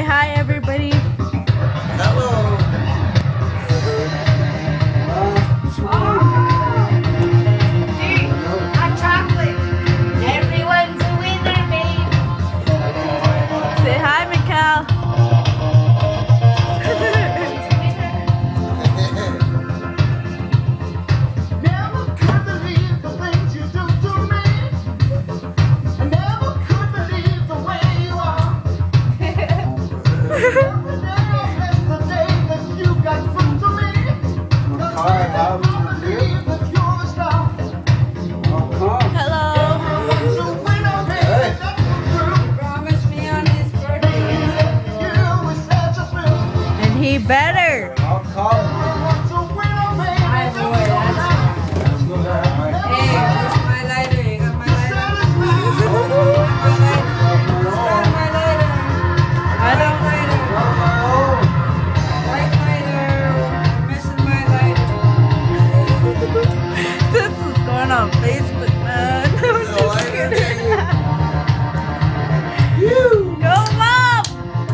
hi, everybody. Hello. Hot chocolate. Everyone's a winner, babe. Say hi, Mikal. Never could believe the things you do to me. I never could believe the way you are. Every day is the day that you got through to me. The day that I believe that you're a star. Hello. So when I read that true, Promise me on his birthday. you was such a thrill. And he better. I'll call him. So when I read Hi, that boy. Hey, where's my lighter? You got my lighter? My lighter. Got my lighter. I don't. Lighter. White lighter. Missing my lighter. This is going on Facebook, man. Go, Mom!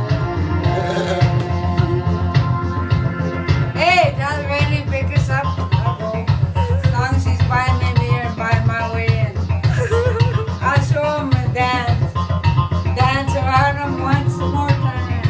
Hey, tell Randy to pick us up. As long as he's buying me beer and buying my way in. I'll show him a dance. Dance around him once more time.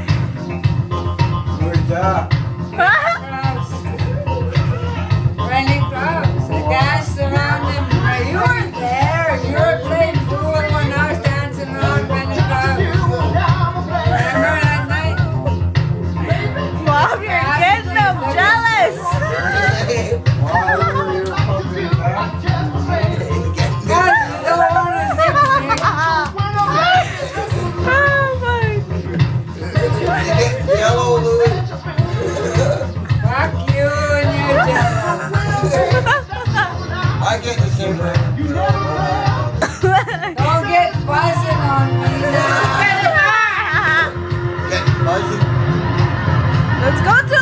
Where's that? Krause. Randy Krause. I danced around him. You weren't there. You were playing pool when I was dancing around Randy Krause. Remember that night? Mom, you're getting them jealous. God, you don't want to lip sync. Oh my. Yellow, Louis. Fuck you and your jello. I get the same thing. Don't get buzzing on me now. Get buzzing. Let's go to